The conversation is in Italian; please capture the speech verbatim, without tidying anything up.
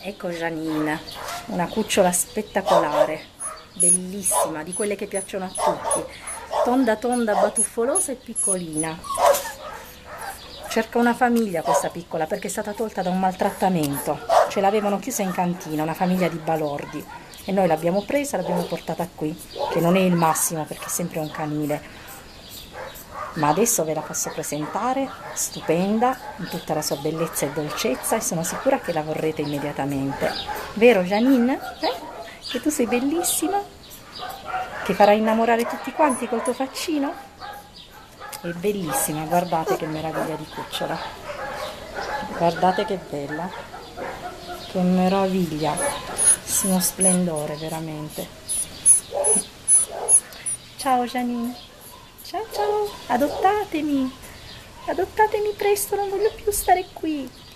Ecco Janine, una cucciola spettacolare, bellissima, di quelle che piacciono a tutti, tonda tonda, batuffolosa e piccolina. Cerca una famiglia questa piccola perché è stata tolta da un maltrattamento, ce l'avevano chiusa in cantina, una famiglia di balordi, e noi l'abbiamo presa, l'abbiamo portata qui, che non è il massimo perché è sempre un canile. Ma adesso ve la posso presentare, stupenda, in tutta la sua bellezza e dolcezza, e sono sicura che la vorrete immediatamente. Vero Janine? Eh? Che tu sei bellissima? Che farai innamorare tutti quanti col tuo faccino? È bellissima, guardate che meraviglia di cucciola. Guardate che bella. Che meraviglia. Uno splendore veramente. Ciao Janine. Ciao ciao, adottatemi, adottatemi presto, non voglio più stare qui.